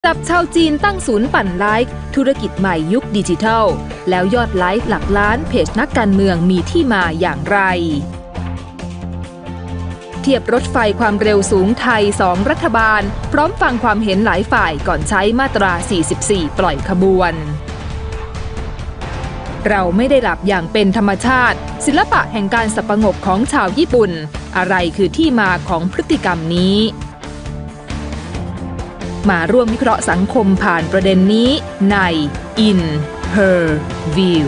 จับชาวจีนตั้งศูนย์ปั่นไลฟ์ธุรกิจใหม่ยุคดิจิทัลแล้วยอดไลฟ์หลักล้านเพจนักการเมืองมีที่มาอย่างไรเทียบรถไฟความเร็วสูงไทย2รัฐบาลพร้อมฟังความเห็นหลายฝ่ายก่อนใช้มาตรา44ปล่อยขบวนเราไม่ได้หลับอย่างเป็นธรรมชาติศิลปะแห่งการสับประงกของชาวญี่ปุ่นอะไรคือที่มาของพฤติกรรมนี้มาร่วมวิเคราะห์สังคมผ่านประเด็นนี้ใน In Her View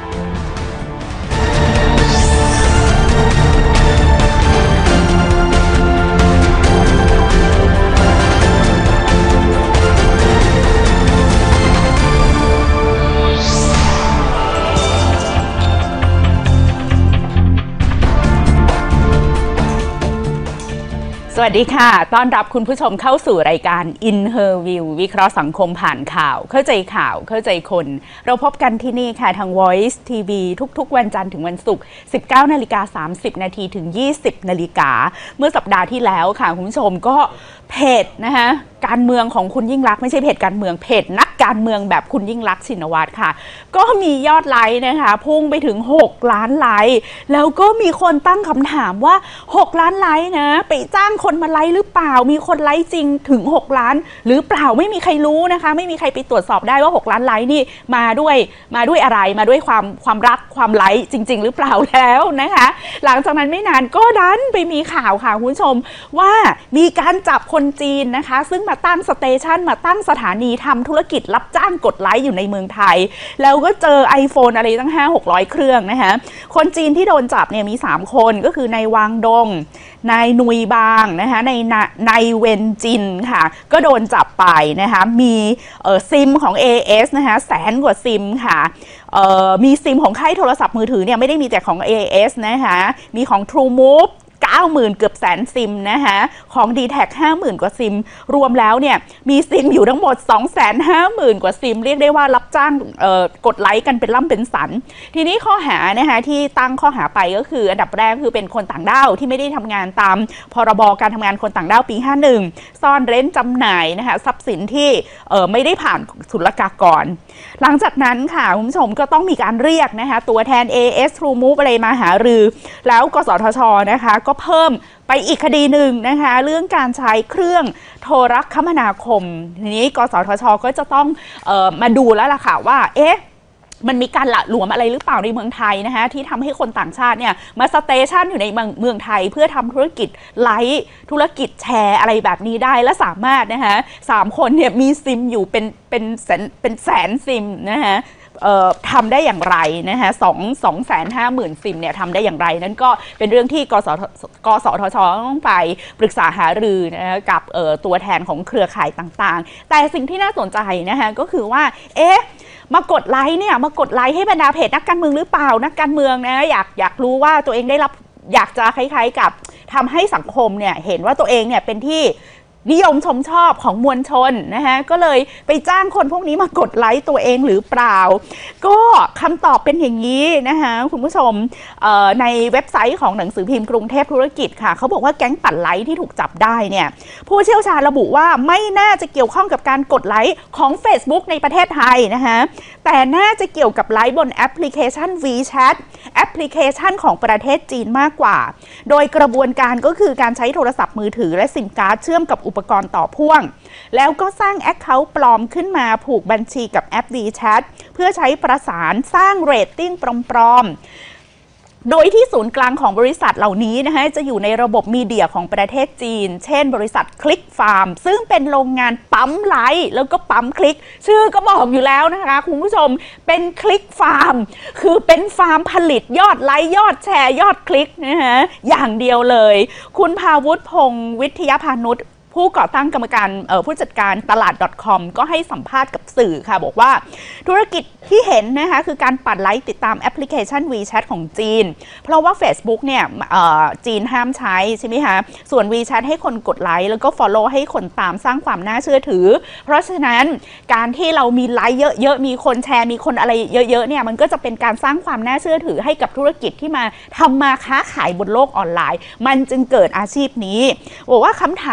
สวัสดีค่ะต้อนรับคุณผู้ชมเข้าสู่รายการ In Her View วิเคราะห์สังคมผ่านข่าวเข้าใจข่าวเข้าใจคนเราพบกันที่นี่ค่ะทาง Voice TV ทุกๆวันจันทร์ถึงวันศุกร์ 19:30 น.ถึง 20 น.เมื่อสัปดาห์ที่แล้วค่ะคุณผู้ชมก็เพจนะคะการเมืองของคุณยิ่งลักษณ์ไม่ใช่เพจการเมืองเพจนักการเมืองแบบคุณยิ่งลักษณ์ชินวัตรค่ะก็มียอดไลค์นะคะพุ่งไปถึง6ล้านไลค์แล้วก็มีคนตั้งคำถามว่า6ล้านไลค์นะไปจ้างคนมาไลค์หรือเปล่ามีคนไลค์จริงถึง6ล้านหรือเปล่าไม่มีใครรู้นะคะไม่มีใครไปตรวจสอบได้ว่า6ล้านไลค์นี่มาด้วยอะไรมาด้วยความรักความไลค์จริงๆหรือเปล่าแล้วนะคะหลังจากนั้นไม่นานก็ดันไปมีข่าวค่ะคุณผู้ชมว่ามีการจับคนจีนนะคะซึ่งมาตั้งสเตชันมาตั้งสถานีทำธุรกิจรับจ้างกดไลค์อยู่ในเมืองไทยแล้วก็เจอ iPhone อะไรตั้ง 500-600 เครื่องนะคะคนจีนที่โดนจับเนี่ยมี3คนก็คือนายวังดงนายนุยบางนะคะนายเวนจินค่ะก็โดนจับไปนะคะมีซิมของ AS นะคะ100,000 กว่าซิมค่ะมีซิมของค่ายโทรศัพท์มือถือเนี่ยไม่ได้มีแต่ของ AS นะคะมีของ True Move90,000 เกือบแสนซิมนะคะของ D-Tag 50,000 กว่าซิมรวมแล้วเนี่ยมีซิมอยู่ทั้งหมด 250,000 กว่าซิมเรียกได้ว่ารับจ้างกดไลค์กันเป็นล่ำเป็นสันทีนี้ข้อหานะคะที่ตั้งข้อหาไปก็คืออันดับแรกคือเป็นคนต่างด้าวที่ไม่ได้ทำงานตามพรบการทำงานคนต่างด้าวปี 51ซ่อนเร้นจำหน่ายนะคะทรัพย์สินที่ไม่ได้ผ่านศุลกากรหลังจากนั้นค่ะคุณผู้ชมก็ต้องมีการเรียกนะคะตัวแทน AS True Move อะไรมาหารือแล้วกสทชนะคะก็เพิ่มไปอีกคดีหนึ่งนะคะเรื่องการใช้เครื่องโทรคมนาคมทีนี้กสทชก็จะต้องมาดูแล้วล่ะค่ะว่ามันมีการหละหลวมอะไรหรือเปล่าในเมืองไทยนะคะที่ทำให้คนต่างชาติเนี่ยมาสเตชันอยู่ในเมืองไทยเพื่อทำธุรกิจไลฟ์ธุรกิจแชร์อะไรแบบนี้ได้และสามารถนะคะ3คนเนี่ยมีซิมอยู่เป็นแสนซิมนะคะทำได้อย่างไรนะคะ250,000 ซิมเนี่ยทำได้อย่างไรนั่นก็เป็นเรื่องที่กสทชต้องไปปรึกษาหารือนะกับตัวแทนของเครือข่ายต่างๆแต่สิ่งที่น่าสนใจนะคะก็คือว่ามากดไลค์เนี่ยมากดไลค์ให้บรรดาเพจนักการเมืองหรือเปล่านักการเมืองนะอยากรู้ว่าตัวเองได้รับอยากจะคล้ายๆกับทำให้สังคมเนี่ยเห็นว่าตัวเองเนี่ยเป็นที่นิยมชมชอบของมวลชนนะคะก็เลยไปจ้างคนพวกนี้มากดไลค์ตัวเองหรือเปล่าก็คำตอบเป็นอย่างนี้นะคะคุณผู้ชมในเว็บไซต์ของหนังสือพิมพ์กรุงเทพธุรกิจค่ะเขาบอกว่าแก๊งปั่นไลค์ที่ถูกจับได้เนี่ยผู้เชี่ยวชาญระบุว่าไม่น่าจะเกี่ยวข้องกับการกดไลค์ของ Facebook ในประเทศไทยนะคะแต่น่าจะเกี่ยวกับไลค์บนแอปพลิเคชัน WeChat แอปพลิเคชันของประเทศจีนมากกว่าโดยกระบวนการก็คือการใช้โทรศัพท์มือถือและซิมการ์ดเชื่อมกับอุปกรณ์ต่อพ่วงแล้วก็สร้าง Account ปลอมขึ้นมาผูกบัญชีกับแอป WeChat เพื่อใช้ประสานสร้างเรตติ้งปลอมโดยที่ศูนย์กลางของบริษัทเหล่านี้นะคะจะอยู่ในระบบมีเดียของประเทศจีนเช่นบริษัทคลิกฟาร์มซึ่งเป็นโรงงานปั๊มไลค์แล้วก็ปั๊มคลิกชื่อก็บอกอยู่แล้วนะคะคุณผู้ชมเป็นคลิกฟาร์มคือเป็นฟาร์มผลิตยอดไลค์ยอดแชร์ยอดคลิกนะคะอย่างเดียวเลยคุณภาวุฒิพงศ์วิทยาพานุชผู้ก่อตั้งกรรมการผู้จัดการตลาด .com ก็ให้สัมภาษณ์กับสื่อค่ะบอกว่าธุรกิจที่เห็นนะคะคือการปั่นไลค์ติดตามแอปพลิเคชัน WeChat ของจีนเพราะว่า Facebook เนี่ยจีนห้ามใช้ใช่ไหมคะส่วน WeChat ให้คนกดไลค์แล้วก็ follow ให้คนตามสร้างความน่าเชื่อถือเพราะฉะนั้นการที่เรามีไลค์เยอะๆมีคนแชร์มีคนอะไรเยอะๆเนี่ยมันก็จะเป็นการสร้างความน่าเชื่อถือให้กับธุรกิจที่มาทำมาค้าขายบนโลกออนไลน์มันจึงเกิดอาชีพนี้บอกว่าคำถามนะฮะ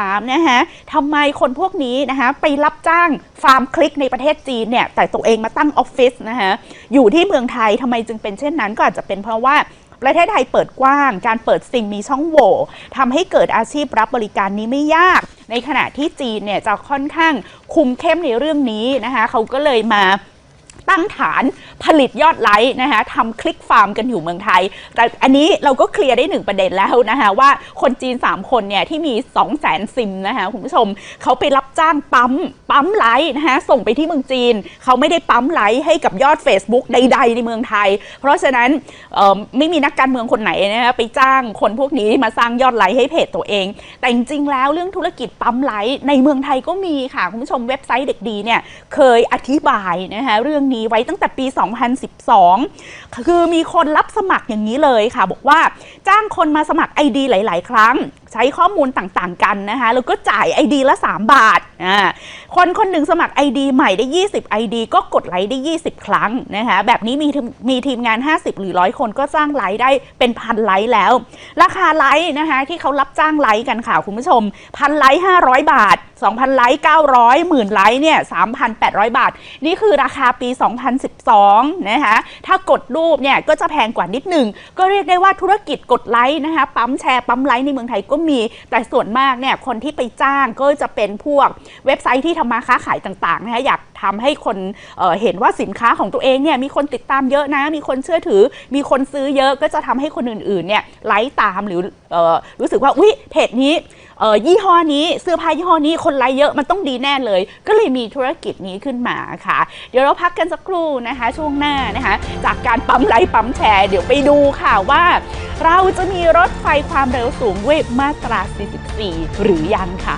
ะทำไมคนพวกนี้นะคะไปรับจ้างฟาร์มคลิกในประเทศจีนเนี่ยแต่ตัวเองมาตั้งออฟฟิศนะคะอยู่ที่เมืองไทยทำไมจึงเป็นเช่นนั้นก็อาจจะเป็นเพราะว่าประเทศไทยเปิดกว้างการเปิดซิมมีช่องโหว่ทำให้เกิดอาชีพรับบริการนี้ไม่ยากในขณะที่จีนเนี่ยจะค่อนข้างคุมเข้มในเรื่องนี้นะคะเขาก็เลยมาตั้งฐานผลิตยอดไลค์นะคะทำคลิกฟาร์มกันอยู่เมืองไทยแต่อันนี้เราก็เคลียร์ได้1ประเด็นแล้วนะคะว่าคนจีน3คนเนี่ยที่มี 200,000 ซิมนะคะคุณผู้ชมเขาไปรับจ้างปั๊มไลค์นะคะส่งไปที่เมืองจีนเขาไม่ได้ปั๊มไลค์ให้กับยอด Facebook ใดๆในเมืองไทยเพราะฉะนั้นไม่มีนักการเมืองคนไหนนะคะไปจ้างคนพวกนี้มาสร้างยอดไลค์ให้เพจตัวเองแต่จริงๆแล้วเรื่องธุรกิจปั๊มไลค์ในเมืองไทยก็มีค่ะคุณผู้ชมเว็บไซต์เด็กดีเนี่ยเคยอธิบายนะคะเรื่องนี้ไว้ตั้งแต่ปี 2012 คือมีคนรับสมัครอย่างนี้เลยค่ะบอกว่าจ้างคนมาสมัคร ID หลายๆครั้งใช้ข้อมูลต่างๆกันนะคะแล้วก็จ่าย ID ละ3 บาทคนหนึ่งสมัคร ID ใหม่ได้20 ID ก็กดไลค์ได้20 ครั้งนะคะแบบนี้มีทีมงาน50หรือ100คนก็จ้างไลค์ได้เป็น1,000ไลค์แล้วราคาไลค์นะคะที่เขารับจ้างไลค์กันค่ะคุณผู้ชม1,000ไลค์500 บาท 2,000 ไลค์900 10,000 ไลค์เนี่ย 3,800 บาทนี่คือราคาปี 2012 นะคะถ้ากดรูปเนี่ยก็จะแพงกว่านิดหนึ่งก็เรียกได้ว่าธุรกิจกดไลค์นะคะปั๊มแชร์ปั๊มไลค์ในเมืองไทยก็มีแต่ส่วนมากเนี่ยคนที่ไปจ้างก็จะเป็นพวกเว็บไซต์ที่ทำมาค้าขายต่างๆนะคะอยากทำให้คนเห็นว่าสินค้าของตัวเองเนี่ยมีคนติดตามเยอะนะมีคนเชื่อถือมีคนซื้อเยอะก็จะทำให้คนอื่นๆเนี่ยไลค์ตามหรือรู้สึกว่าอุ๊ยเพจนี้ยี่ห้อนี้เสื้อผ้ายี่ห้อนี้คนไลค์เยอะมันต้องดีแน่เลยก็เลยมีธุรกิจนี้ขึ้นมาค่ะเดี๋ยวเราพักกันสักครู่นะคะช่วงหน้านะคะจากการปั๊มไลค์ปั๊มแชร์เดี๋ยวไปดูค่ะว่าเราจะมีรถไฟความเร็วสูงด้วยมาตรา 44 หรือยังค่ะ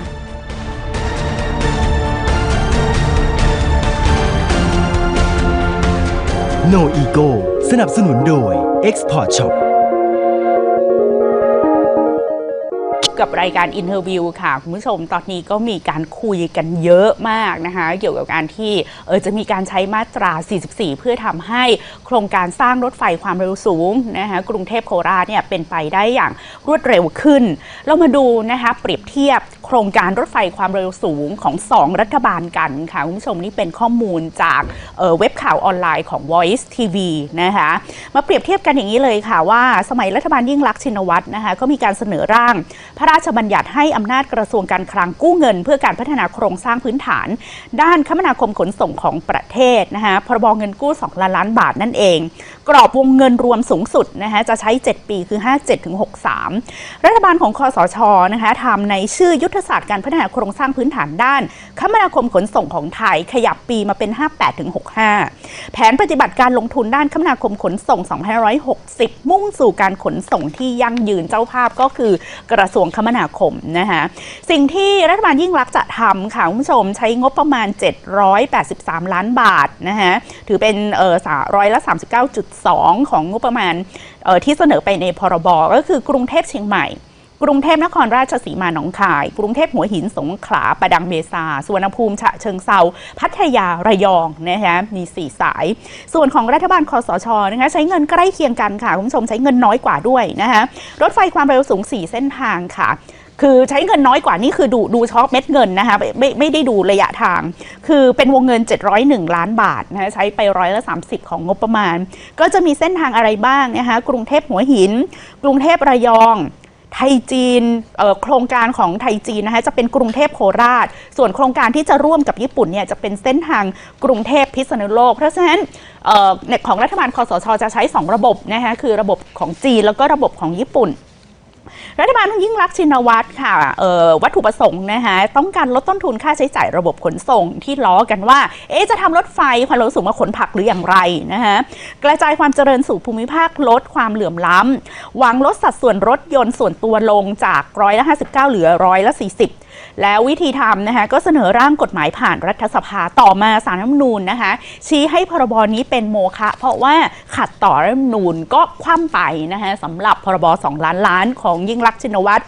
No Ego สนับสนุนโดย Export Shop กับรายการ Interview ค่ะคุณผู้ชมตอนนี้ก็มีการคุยกันเยอะมากนะคะเกี่ยวกับการที่จะมีการใช้มาตรา 44 เพื่อทำให้โครงการสร้างรถไฟความเร็วสูงนะคะกรุงเทพโคราชเนี่ยเป็นไปได้อย่างรวดเร็วขึ้นเรามาดูนะคะเปรียบเทียบโครงการรถไฟความเร็วสูงของ2รัฐบาลกันค่ะคุณผู้ชมนี่เป็นข้อมูลจากเว็บข่าวออนไลน์ของ Voice TV นะคะมาเปรียบเทียบกันอย่างนี้เลยค่ะว่าสมัยรัฐบาลยิ่งลักษณ์ชินวัตรนะคะก็มีการเสนอร่างพระราชบัญญัติให้อำนาจกระทรวงการคลังกู้เงินเพื่อการพัฒนาโครงสร้างพื้นฐานด้านคมนาคมขนส่งของประเทศนะคะพรบเงินกู้2 ล้านบาทนั่นเองกรอบวงเงินรวมสูงสุดนะคะจะใช้7ปีคือ 57-63 รัฐบาลของคสช.นะคะทำในชื่อยุทธศาสตร์การพัฒนาโครงสร้างพื้นฐานด้านคมนาคมขนส่งของไทยขยับปีมาเป็น 58-65 แผนปฏิบัติการลงทุนด้านคมนาคมขนส่ง 2560 มุ่งสู่การขนส่งที่ยั่งยืนเจ้าภาพก็คือกระทรวงคมนาคมนะคะสิ่งที่รัฐบาลยิ่งลักษณ์จะทำค่ะคุณผู้ชมใช้งบประมาณ783 ล้านบาทนะคะถือเป็น39.2% ของงบประมาณที่เสนอไปในพรบก็คือกรุงเทพเชียงใหม่กรุงเทพนครราชสีมาหนองคายกรุงเทพหัวหินสงขลาประดังเบซาสุวรรณภูมิฉะเชิงเทราพัทยาระยองนะคะมี4สายส่วนของรัฐบาลคสช.นะคะใช้เงินใกล้เคียงกันค่ะคุณผู้ชมใช้เงินน้อยกว่าด้วยนะคะรถไฟความเร็วสูง4เส้นทางค่ะคือใช้เงินน้อยกว่านี่คือดูเฉพาะเม็ดเงินนะคะไม่ได้ดูระยะทางคือเป็นวงเงิน701 ล้านบาทนะคะใช้ไป30%ของงบประมาณก็จะมีเส้นทางอะไรบ้างนะคะกรุงเทพหัวหินกรุงเทพระยองไทยจีนโครงการของไทยจีนนะคะจะเป็นกรุงเทพโคราชส่วนโครงการที่จะร่วมกับญี่ปุ่นเนี่ยจะเป็นเส้นทางกรุงเทพพิษณุโลกเพราะฉะนั้นของรัฐบาลคสช.จะใช้2ระบบนะคะคือระบบของจีนแล้วก็ระบบของญี่ปุ่นรัฐบาลยิ่งลักษณ์ชินวัตรค่ะวัตถุประสงค์นะคะต้องการลดต้นทุนค่าใช้จ่ายระบบขนส่งที่ล้อกันว่าจะทำรถไฟความเร็วสูงมาขนผักหรืออย่างไรนะคะกระจายความเจริญสู่ภูมิภาคลดความเหลื่อมล้ำหวังลดสัดส่วนรถยนต์ส่วนตัวลงจาก59%เหลือ40%แล้ววิธีทำนะคะก็เสนอร่างกฎหมายผ่านรัฐสภาต่อมาศาลรัฐธรรมนูญนะคะชี้ให้พรบนี้เป็นโมฆะเพราะว่าขัดต่อรัฐธรรมนูญก็คว่ำไปนะคะสำหรับพรบ2 ล้านล้านของยิ่งลักษณ์ชินวัตร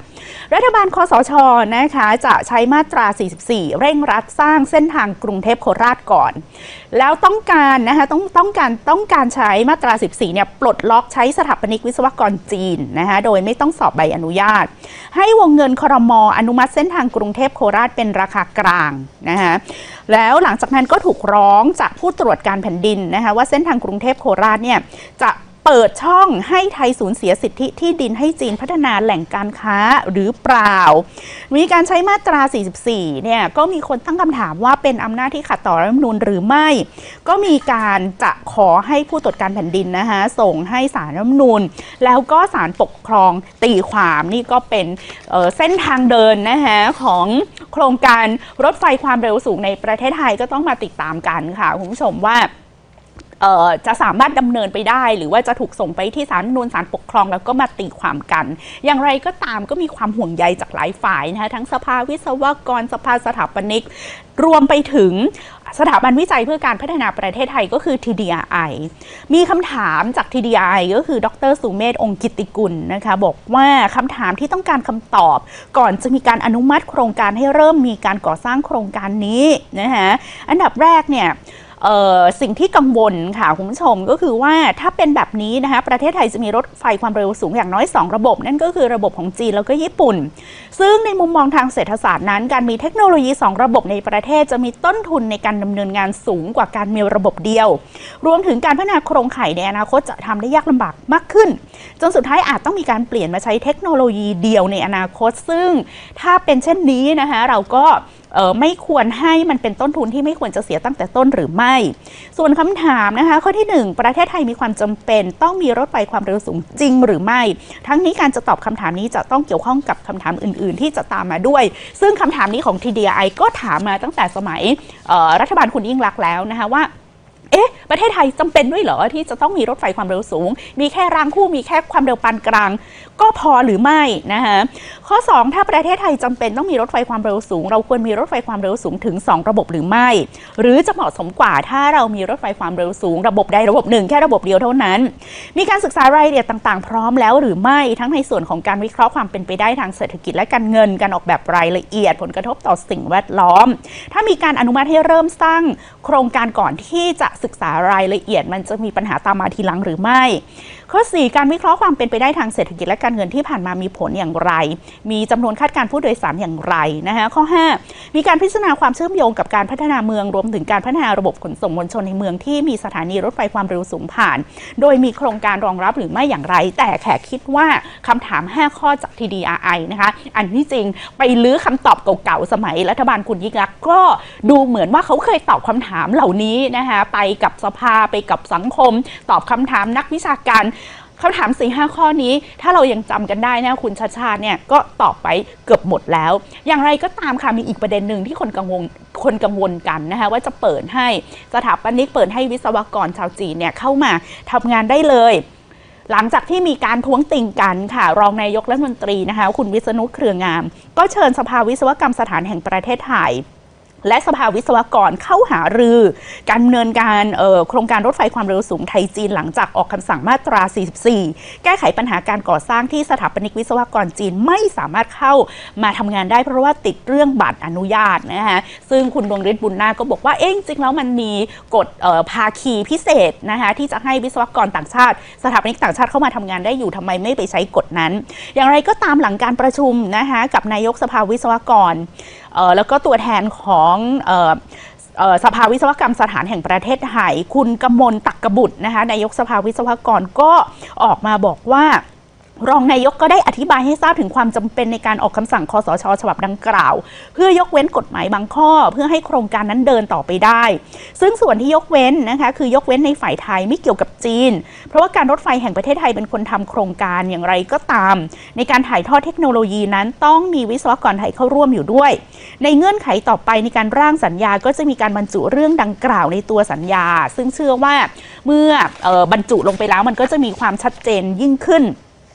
รัฐบาลคสช.นะคะจะใช้มาตรา 44 เร่งรัดสร้างเส้นทางกรุงเทพโคราชก่อนแล้วต้องการนะคะต้องการใช้มาตรา 14 เนี่ยปลดล็อกใช้สถาปนิกวิศวกรจีนนะคะโดยไม่ต้องสอบใบอนุญาตให้วงเงินครม.อนุมัติเส้นทางกรุงเทพโคราชเป็นราคากลางนะคะแล้วหลังจากนั้นก็ถูกร้องจากผู้ตรวจการแผ่นดินนะคะว่าเส้นทางกรุงเทพโคราชเนี่ยจะเปิดช่องให้ไทยสูญเสียสิทธิที่ดินให้จีนพัฒนาแหล่งการค้าหรือเปล่ามีการใช้มาตรา 44 เนี่ยก็มีคนตั้งคำถามว่าเป็นอำนาจที่ขัดต่อรัฐธรรมนูญหรือไม่ก็มีการจะขอให้ผู้ตรวจการแผ่นดินนะคะส่งให้ศาลรัฐธรรมนูญแล้วก็ศาลปกครองตีความนี่ก็เป็นเส้นทางเดินนะคะของโครงการรถไฟความเร็วสูงในประเทศไทยก็ต้องมาติดตามกันค่ะคุณผู้ชมว่าจะสามารถดำเนินไปได้หรือว่าจะถูกส่งไปที่ศาลรัฐธรรมนูญศาลปกครองแล้วก็มาตีความกันอย่างไรก็ตามก็มีความห่วงใยจากหลายฝ่ายนะคะทั้งสภาวิศวกรสภาสถาปนิกรวมไปถึงสถาบันวิจัยเพื่อการพัฒนาประเทศไทยก็คือ TDRI มีคำถามจาก TDRI ก็คือดร.สุเมธ องค์กิตติกุลนะคะบอกว่าคำถามที่ต้องการคำตอบก่อนจะมีการอนุมัติโครงการให้เริ่มมีการก่อสร้างโครงการนี้นะคะอันดับแรกเนี่ยสิ่งที่กังวลค่ะคุณผู้ชมก็คือว่าถ้าเป็นแบบนี้นะคะประเทศไทยจะมีรถไฟความเร็วสูงอย่างน้อย2ระบบนั่นก็คือระบบของจีนแล้วก็ญี่ปุ่นซึ่งในมุมมองทางเศรษฐศาสตร์นั้นการมีเทคโนโลยี2ระบบในประเทศจะมีต้นทุนในการดำเนินงานสูงกว่าการมีระบบเดียวรวมถึงการพัฒนาโครงข่ายในอนาคตจะทำได้ยากลำบากมากขึ้นจนสุดท้ายอาจต้องมีการเปลี่ยนมาใช้เทคโนโลยีเดียวในอนาคตซึ่งถ้าเป็นเช่นนี้นะคะเราก็ไม่ควรให้มันเป็นต้นทุนที่ไม่ควรจะเสียตั้งแต่ต้นหรือไม่ส่วนคำถามนะคะข้อที่1ประเทศไทยมีความจำเป็นต้องมีรถไฟความเร็วสูงจริงหรือไม่ทั้งนี้การจะตอบคำถามนี้จะต้องเกี่ยวข้องกับคำถามอื่นๆที่จะตามมาด้วยซึ่งคำถามนี้ของ TDI ก็ถามมาตั้งแต่สมัยรัฐบาลคุณยิ่งลักษณ์แล้วนะคะว่าประเทศไทยจำเป็นด้วยเหรอที่จะต้องมีรถไฟความเร็วสูงมีแค่รางคู่มีแค่ความเร็วปานกลางก็พอหรือไม่นะคะข้อ2ถ้าประเทศไทยจำเป็นต้องมีรถไฟความเร็วสูงเราควรมีรถไฟความเร็วสูงถึง2ระบบหรือไม่หรือจะเหมาะสมกว่าถ้าเรามีรถไฟความเร็วสูงระบบใดระบบหนึ่งแค่ระบบเดียวเท่านั้นมีการศึกษารายละเอียดต่างๆพร้อมแล้วหรือไม่ทั้งในส่วนของการวิเคราะห์ความเป็นไปได้ทางเศรษฐกิจและการเงินการออกแบบรายละเอียดผลกระทบต่อสิ่งแวดล้อมถ้ามีการอนุมัติให้เริ่มสร้างโครงการก่อนที่จะศึกษารายละเอียดมันจะมีปัญหาตามมาทีหลังหรือไม่ข้อ4การวิเคราะห์ความเป็นไปได้ทางเศรษฐกิจและการเงินที่ผ่านมามีผลอย่างไรมีจำนวนคาดการณ์ผู้โดยสารอย่างไรนะคะข้อ5มีการพิจารณาความเชื่อมโยงกับการพัฒนาเมืองรวมถึงการพัฒนาระบบขนส่งมวลชนในเมืองที่มีสถานีรถไฟความเร็วสูงผ่านโดยมีโครงการรองรับหรือไม่อย่างไรแต่แขกคิดว่าคำถาม5ข้อจาก TDRI นะคะอันที่จริงไปลื้อคำตอบเก่าๆสมัยรัฐบาลคุณยิ่งลักษณ์ก็ดูเหมือนว่าเขาเคยตอบคำถามเหล่านี้นะคะไปกับสภาไปกับสังคมตอบคำถามนักวิชาการคำถาม 4-5 ข้อนี้ถ้าเรายังจำกันได้นะคุณชาติชาติเนี่ยก็ตอบไปเกือบหมดแล้วอย่างไรก็ตามค่ะมีอีกประเด็นหนึ่งที่คนกังวลกันนะคะว่าจะเปิดให้สถาปนิกเปิดให้วิศวกรชาวจีนเนี่ยเข้ามาทำงานได้เลยหลังจากที่มีการท้วงติงกันค่ะรองนายกรัฐมนตรีนะคะคุณวิษณุเครืองามก็เชิญสภาวิศวกรรมสถานแห่งประเทศไทยและสภาวิศวกรเข้าหารือการดำเนินการโครงการรถไฟความเร็วสูงไทยจีนหลังจากออกคำสั่งมาตรา 44 แก้ไขปัญหาการก่อสร้างที่สถาปนิกวิศวกรจีนไม่สามารถเข้ามาทำงานได้เพราะว่าติดเรื่องบัตรอนุญาตนะคะซึ่งคุณดวงฤทธิ์บุญนาคก็บอกว่าจริงๆแล้วมันมีกฎภาคีพิเศษนะคะที่จะให้วิศวกรต่างชาติสถาปนิกต่างชาติเข้ามาทำงานได้อยู่ทำไมไม่ไปใช้กฎนั้นอย่างไรก็ตามหลังการประชุมนะคะกับนายกสภาวิศวกรแล้วก็ตัวแทนของสภาวิศวกรรมสถานแห่งประเทศไทยคุณกมลตักกบุตรนะคะนายกสภาวิศวกรก็ออกมาบอกว่ารองนายกก็ได้อธิบายให้ทราบถึงความจำเป็นในการออกคำสั่งคสช.ฉบับดังกล่าวเพื่อยกเว้นกฎหมายบางข้อเพื่อให้โครงการนั้นเดินต่อไปได้ซึ่งส่วนที่ยกเว้นนะคะคือยกเว้นในฝ่ายไทยไม่เกี่ยวกับจีนเพราะว่าการรถไฟแห่งประเทศไทยเป็นคนทำโครงการอย่างไรก็ตามในการถ่ายทอดเทคโนโลยีนั้นต้องมีวิศวกรไทยเข้าร่วมอยู่ด้วยในเงื่อนไขต่อไปในการร่างสัญญาก็จะมีการบรรจุเรื่องดังกล่าวในตัวสัญญาซึ่งเชื่อว่าเมื่อบรรจุลงไปแล้วมันก็จะมีความชัดเจนยิ่งขึ้น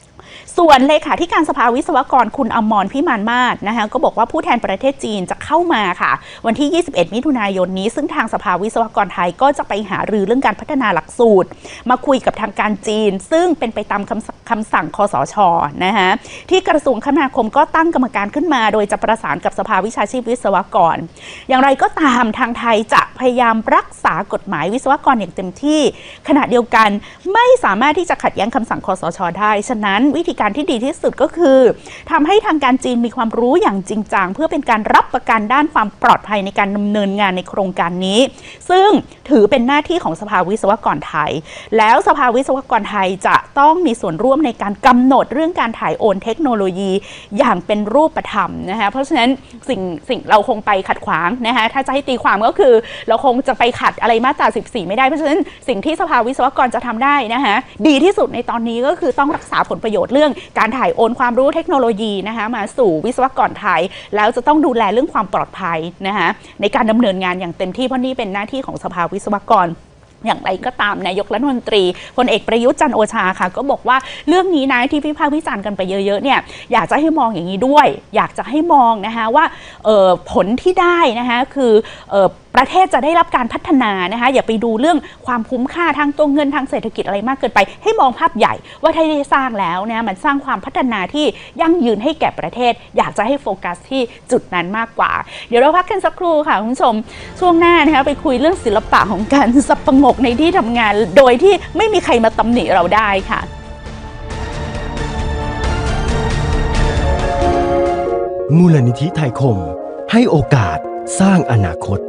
ส่วนเลขาธิการสภาวิศวกรคุณอมรพิมานมาศนะคะก็บอกว่าผู้แทนประเทศจีนจะเข้ามาค่ะวันที่ 21 มิถุนายนนี้ซึ่งทางสภาวิศวกรไทยก็จะไปหารือเรื่องการพัฒนาหลักสูตรมาคุยกับทางการจีนซึ่งเป็นไปตามคำสั่งคสช.นะคะที่กระทรวงคมนาคมก็ตั้งกรรมการขึ้นมาโดยจะประสานกับสภาวิชาชีพวิศวกรอย่างไรก็ตามทางไทยจะพยายามรักษากฎหมายวิศวกรอย่างเต็มที่ขณะเดียวกันไม่สามารถที่จะขัดแย้งคำสั่งคสช.ได้ฉะนั้นวิธีการที่ดีที่สุดก็คือทำให้ทางการจีนมีความรู้อย่างจริงจังเพื่อเป็นการรับประกันด้านความปลอดภัยในการดำเนินงานในโครงการนี้ซึ่งถือเป็นหน้าที่ของสภาวิศวกรไทยแล้วสภาวิศวกรไทยจะต้องมีส่วนร่วมในการกำหนดเรื่องการถ่ายโอนเทคโนโลยีอย่างเป็นรูปธรรมนะคะเพราะฉะนั้นสิ่งเราคงไปขัดขวางนะคะถ้าจะให้ตีความก็คือเราคงจะไปขัดอะไรมาตรา 14 ไม่ได้เพราะฉะนั้นสิ่งที่สภาวิศวกรจะทำได้นะคะดีที่สุดในตอนนี้ก็คือต้องรักษาผลประโยชน์เรื่องการถ่ายโอนความรู้เทคโนโลยีนะคะมาสู่วิศวกรไทยแล้วจะต้องดูแลเรื่องความปลอดภัยนะคะในการดำเนินงานอย่างเต็มที่เพราะนี่เป็นหน้าที่ของสภาวิศวกรอย่างไรก็ตามนายกรัฐมนตรีพลเอกประยุทธ์จันทร์โอชาค่ะก็บอกว่าเรื่องนี้นะที่วิพากษ์วิจารณ์กันไปเยอะๆเนี่ยอยากจะให้มองอย่างนี้ด้วยอยากจะให้มองนะคะว่าผลที่ได้นะคะคือประเทศจะได้รับการพัฒนานะคะอย่าไปดูเรื่องความคุ้มค่าทางตัวเงินทางเศรษฐกิจอะไรมากเกินไปให้มองภาพใหญ่ว่าถ้าได้สร้างแล้วนะมันสร้างความพัฒนาที่ยั่งยืนให้แก่ประเทศอยากจะให้โฟกัสที่จุดนั้นมากกว่าเดี๋ยวเราพักกันสักครู่ค่ะคุณผู้ชมช่วงหน้านะคะไปคุยเรื่องศิลปะของการสับประงกในที่ทำงานโดยที่ไม่มีใครมาตำหนิเราได้ค่ะมูลนิธิไทยคมให้โอกาสสร้างอนาคต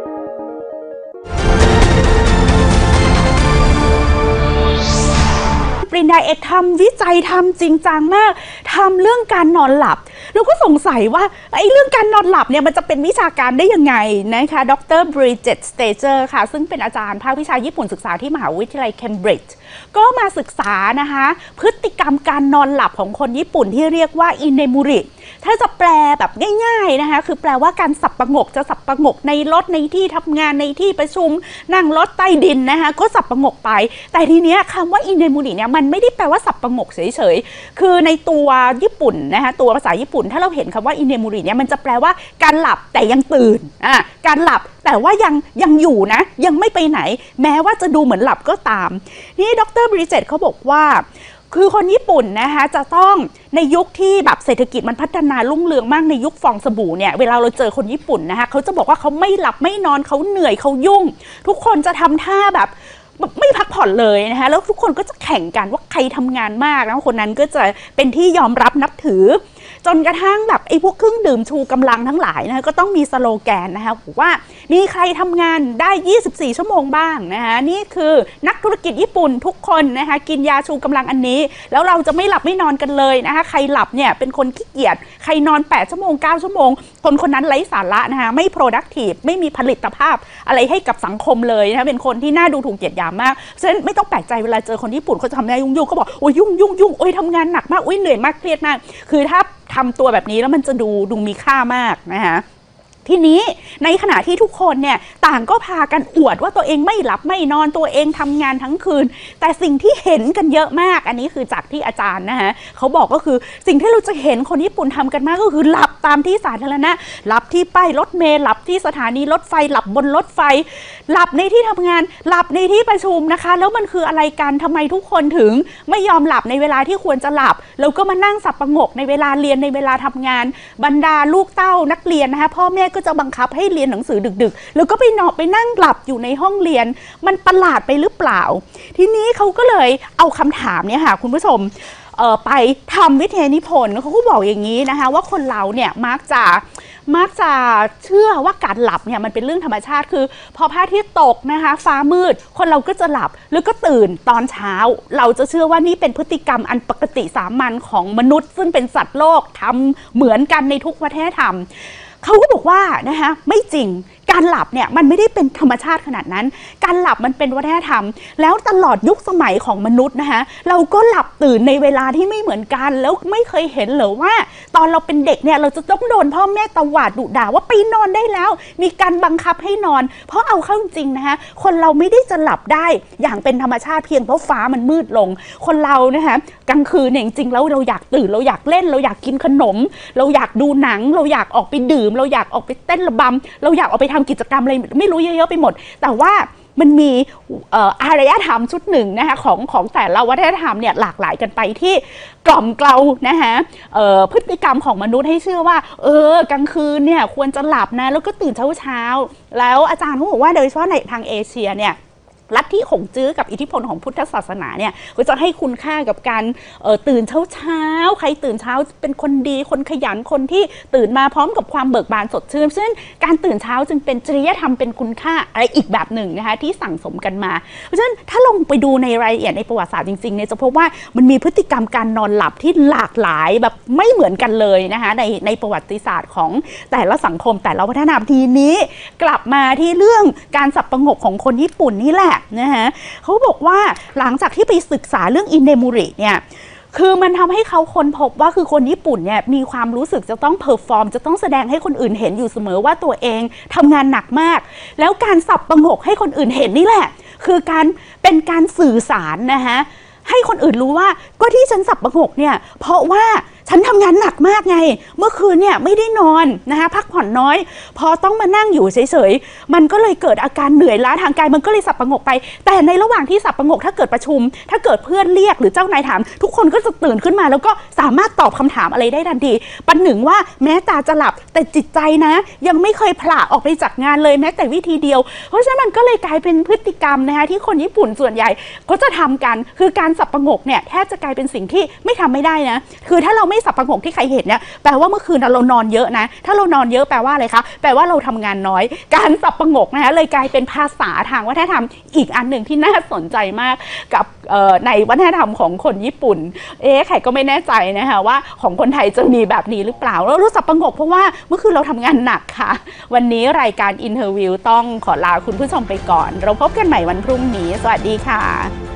ปริญญาเอกทำวิจัยทำจริงจังมากทำเรื่องการนอนหลับเราก็สงสัยว่าไอ้เรื่องการนอนหลับเนี่ยมันจะเป็นวิชาการได้ยังไงนะคะดร. บริจิต สเตเจอร์ค่ะซึ่งเป็นอาจารย์ภาควิชาญี่ปุ่นศึกษาที่มหาวิทยาลัยเคมบริดจ์ก็มาศึกษานะคะพฤติกรรมการนอนหลับของคนญี่ปุ่นที่เรียกว่าอินเนมุริถ้าจะแปลแบบง่ายๆนะคะคือแปลว่าการสับประงกจะสับประงกในรถในที่ทำงานในที่ประชุมนั่งรถใต้ดินนะคะก็สับประงกไปแต่ทีเนี้ยคำว่าอินเนมุริเนี่ยมันไม่ได้แปลว่าสับประงกเฉยๆคือในตัวญี่ปุ่นนะคะตัวภาษาญี่ปุ่นถ้าเราเห็นคำว่าอินเนมุริเนี่ยมันจะแปลว่าการหลับแต่ยังตื่นการหลับแต่ว่ายังอยู่นะยังไม่ไปไหนแม้ว่าจะดูเหมือนหลับก็ตามนี่ดร. บริเจตเขาบอกว่าคือคนญี่ปุ่นนะคะจะต้องในยุคที่แบบเศรษฐกิจมันพัฒนารุ่งเรืองมากในยุคฟองสบู่เนี่ยเวลาเราเจอคนญี่ปุ่นนะคะเขาจะบอกว่าเขาไม่หลับไม่นอนเขาเหนื่อยเขายุ่งทุกคนจะทำท่าแบบไม่พักผ่อนเลยนะคะแล้วทุกคนก็จะแข่งกันว่าใครทำงานมากแล้วคนนั้นก็จะเป็นที่ยอมรับนับถือจนกระทั่งแบบไอ้พวกเครื่องดื่มชูกำลังทั้งหลายนะคะก็ต้องมีสโลแกนนะคะบอกว่ามีใครทำงานได้24ชั่วโมงบ้างนะคะนี่คือนักธุรกิจญี่ปุ่นทุกคนนะคะกินยาชูกำลังอันนี้แล้วเราจะไม่หลับไม่นอนกันเลยนะคะใครหลับเนี่ยเป็นคนขี้เกียจใครนอน8ชั่วโมง9ชั่วโมงคนนั้นไร้สาระนะคะไม่ productive ไม่มีผลิตภาพอะไรให้กับสังคมเลยนะคะเป็นคนที่น่าดูถูกเหยียดหยามมากฉะนั้นไม่ต้องแปลกใจเวลาเจอคนญี่ปุ่นเขาจะทำได้ยุ่งๆเขาบอกโอ้ยยุ่งโอ้ยทำงานหนักมากโอ้ยเหนื่อยมากเครียดมากคือถ้าทำตัวแบบนี้แล้วมันจะดูมีค่ามากนะคะทีนี้ในขณะที่ทุกคนเนี่ยต่างก็พากันอวดว่าตัวเองไม่หลับไม่นอนตัวเองทำงานทั้งคืนแต่สิ่งที่เห็นกันเยอะมากอันนี้คือจากที่อาจารย์นะคะเขาบอกก็คือสิ่งที่เราจะเห็นคนญี่ปุ่นทำกันมากก็คือหลับตามที่สาธารณะหลับที่ป้ายรถเมล์หลับที่สถานีรถไฟหลับบนรถไฟหลับในที่ทำงานหลับในที่ประชุมนะคะแล้วมันคืออะไรกันทำไมทุกคนถึงไม่ยอมหลับในเวลาที่ควรจะหลับแล้วก็มานั่งสับประงกในเวลาเรียนในเวลาทำงานบรรดาลูกเต้านักเรียนนะคะพ่อแม่ก็จะบังคับให้เรียนหนังสือดึกๆแล้วก็ไปนอนไปนั่งหลับอยู่ในห้องเรียนมันประหลาดไปหรือเปล่าทีนี้เขาก็เลยเอาคำถามเนี่ยค่ะคุณผู้ชมไปทำวิทยานิพนธ์เขาก็บอกอย่างนี้นะคะว่าคนเราเนี่ยมักจะเชื่อว่าการหลับเนี่ยมันเป็นเรื่องธรรมชาติคือพอพระอาทิตย์ตกนะคะฟ้ามืดคนเราก็จะหลับแล้วก็ตื่นตอนเช้าเราจะเชื่อว่านี่เป็นพฤติกรรมอันปกติสามัญของมนุษย์ซึ่งเป็นสัตว์โลกทำเหมือนกันในทุกวัฒนธรรมเขาก็บอกว่านะคะไม่จริงการหลับเนี่ยมันไม่ได้เป็นธรรมชาติขนาดนั้นการหลับมันเป็นวัฒนธรรมแล้วตลอดยุคสมัยของมนุษย์นะคะเราก็หลับตื่นในเวลาที่ไม่เหมือนกันแล้วไม่เคยเห็นหรือว่าตอนเราเป็นเด็กเนี่ยเราจะต้องโดนพ่อแม่ตวาดดุด่าว่าไปนอนได้แล้วมีการบังคับให้นอนเพราะเอาเข้าจริงนะคะคนเราไม่ได้จะหลับได้อย่างเป็นธรรมชาติเพียงเพราะฟ้ามันมืดลงคนเรานะคะกลางคืนเนี่ยจริงๆแล้วเราอยากตื่นเราอยากเล่นเราอยากกินขนมเราอยากดูหนังเราอยากออกไปดื่มเราอยากออกไปเต้นระบำเราอยากออกไปทำกิจกรรมอะไรไม่รู้เยอะๆไปหมดแต่ว่ามันมีอารยธรรมชุดหนึ่งนะคะของแต่ละวัฒนธรรมเนี่ยหลากหลายกันไปที่กล่อมเกลานะคะพฤติกรรมของมนุษย์ให้เชื่อว่ากลางคืนเนี่ยควรจะหลับนะแล้วก็ตื่นเช้าแล้วอาจารย์เขาบอกว่าโดยเฉพาะในทางเอเชียเนี่ยลัทธิหงจื้อกับอิทธิพลของพุทธศาสนาเนี่ยก็จะให้คุณค่ากับการตื่นเช้าใครตื่นเช้าเป็นคนดีคนขยันคนที่ตื่นมาพร้อมกับความเบิกบานสดชื่นซึ่งการตื่นเช้าจึงเป็นจริยธรรมเป็นคุณค่าอะไรอีกแบบหนึ่งนะคะที่สั่งสมกันมาเพราะฉะนั้นถ้าลงไปดูในรายละเอียดในประวัติศาสตร์จริงๆเนี่ยจะพบว่ามันมีพฤติกรรมการนอนหลับที่หลากหลายแบบไม่เหมือนกันเลยนะคะในประวัติศาสตร์ของแต่ละสังคมแต่ละวัฒนธรรมทีนี้กลับมาที่เรื่องการสับประงกของคนญี่ปุ่นนี่แหละนะคะเขาบอกว่าหลังจากที่ไปศึกษาเรื่องอินเดมุริเนี่ยคือมันทำให้เขาค้นพบว่าคือคนญี่ปุ่นเนี่ยมีความรู้สึกจะต้องเพอร์ฟอร์มจะต้องแสดงให้คนอื่นเห็นอยู่เสมอว่าตัวเองทำงานหนักมากแล้วการสับประงกให้คนอื่นเห็นนี่แหละคือเป็นการสื่อสารนะคะให้คนอื่นรู้ว่าก็ที่ฉันสับประงกเนี่ยเพราะว่าฉันทำงานหนักมากไงเมื่อคืนเนี่ยไม่ได้นอนนะคะพักผ่อนน้อยพอต้องมานั่งอยู่เฉยๆมันก็เลยเกิดอาการเหนื่อยล้าทางกายมันก็เลยสับประงกไปแต่ในระหว่างที่สับประงกถ้าเกิดประชุมถ้าเกิดเพื่อนเรียกหรือเจ้านายถามทุกคนก็จะตื่นขึ้นมาแล้วก็สามารถตอบคำถามอะไรได้ทันทีประหนึ่งว่าแม้ตาจะหลับแต่จิตใจนะยังไม่เคยผละออกไปจากงานเลยแม้แต่วิธีเดียวเพราะฉะนั้นมันก็เลยกลายเป็นพฤติกรรมนะคะที่คนญี่ปุ่นส่วนใหญ่ก็จะทำกันคือการสับประงกเนี่ยแทบจะกลายเป็นสิ่งที่ไม่ทำไม่ได้นะคือถ้าเราไม่สับประงกที่ใครเห็นเนี่ยแปลว่าเมื่อคืนเรานอนเยอะนะถ้าเรานอนเยอะแปลว่าอะไรคะแปลว่าเราทำงานน้อยการสับประงกนะคะเลยกลายเป็นภาษาทางวัฒนธรรมอีกอันหนึ่งที่น่าสนใจมากกับในวัฒนธรรมของคนญี่ปุ่นใครก็ไม่แน่ใจนะคะว่าของคนไทยจะมีแบบนี้หรือเปล่าเรารู้สับประงกเพราะว่าเมื่อคืนเราทำงานหนักค่ะวันนี้รายการ Interview ต้องขอลาคุณผู้ชมไปก่อนเราพบกันใหม่วันพรุ่งนี้สวัสดีค่ะ